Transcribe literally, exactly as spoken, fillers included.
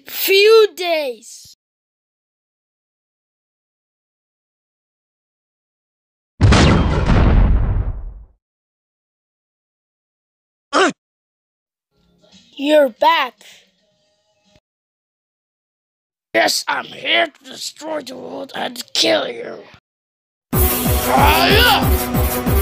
Few days. You're back. Yes, I'm here to destroy the world and kill you. Fire!